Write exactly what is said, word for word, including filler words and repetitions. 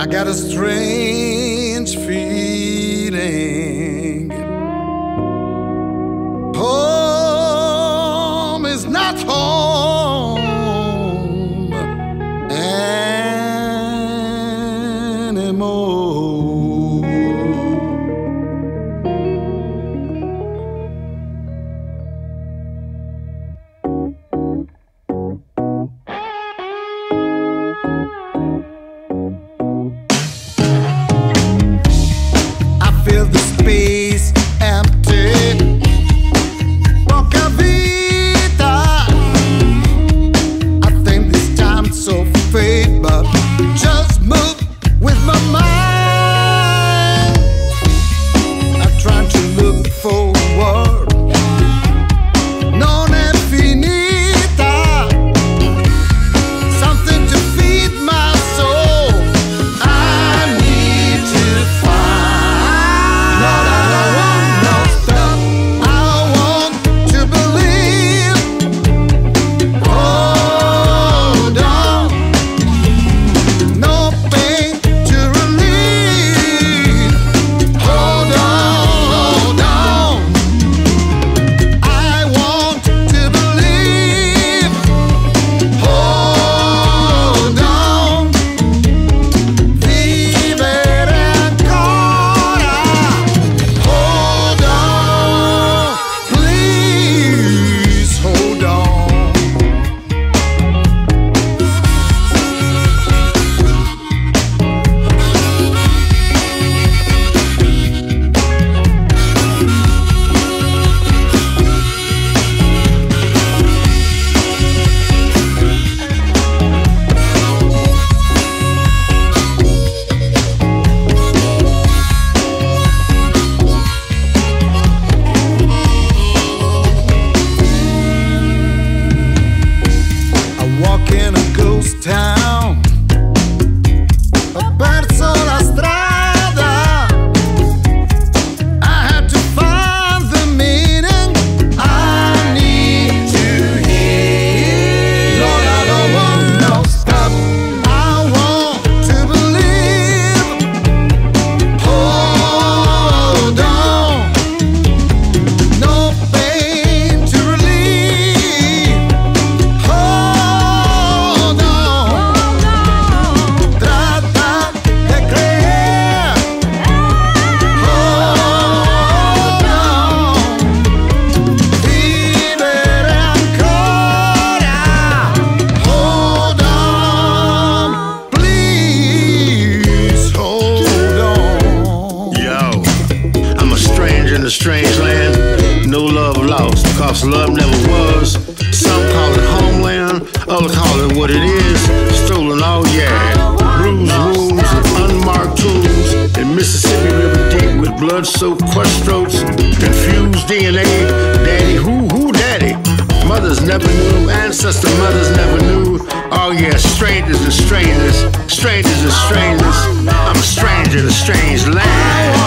I got a strange feeling. Home is not home anymore. Feel the space empty. Poca vita. I think this time so fate, but just move with my mind. I'm trying to look forward. Non è finita. Something to feed my soul. I need to find. In a ghost town, ho perso la strada. I had to find the meaning. I need to hear. Lord, I don't want no stop. I want to believe. Hold on, no pain to relieve. Hold in a strange land, no love lost, cause love never was. Some call it homeland, others call it what it is. Stolen all, yeah, bruised wounds and unmarked tools. In Mississippi River deep with blood-soaked questroots, confused D N A. Daddy, who, who, daddy? Mothers never knew, ancestor mothers never knew. Oh yeah, strangers and strangers, strangers and strangers. I'm a stranger in a strange land.